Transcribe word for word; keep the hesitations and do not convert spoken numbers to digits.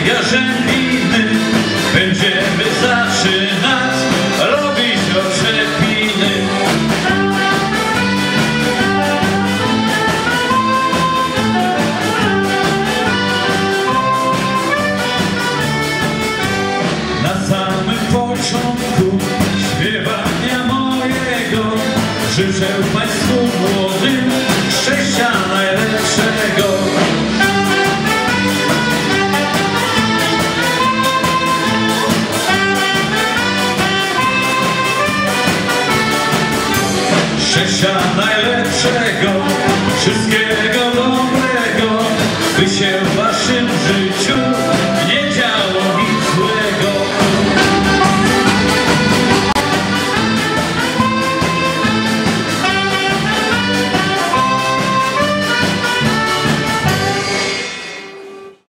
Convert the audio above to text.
jarzębiny będziemy zaczynać robić oczepiny. Na samym początku śpiewania mojego życzę Państwu młodym szczęścia najlepszego.